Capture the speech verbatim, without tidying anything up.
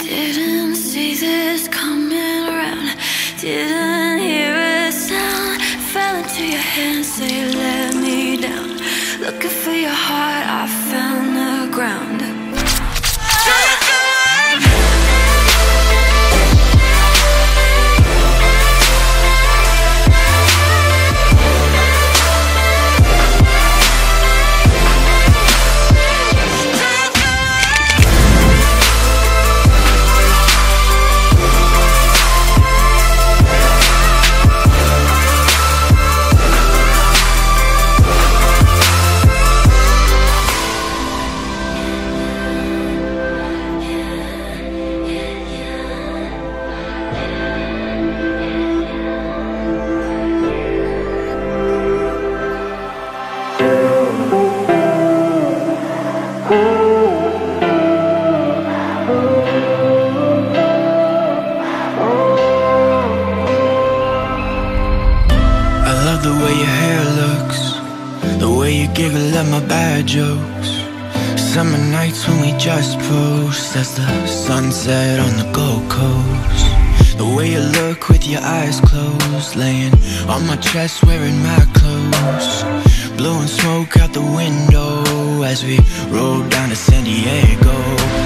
Didn't see this coming around. Didn't hear a sound. Fell into your hands, so you let me down. Looking for your heart, I found the ground. The way your hair looks, the way you giggle at my bad jokes. Summer nights when we just post as the sunset on the Gold Coast. The way you look with your eyes closed, laying on my chest wearing my clothes. Blowing smoke out the window as we roll down to San Diego.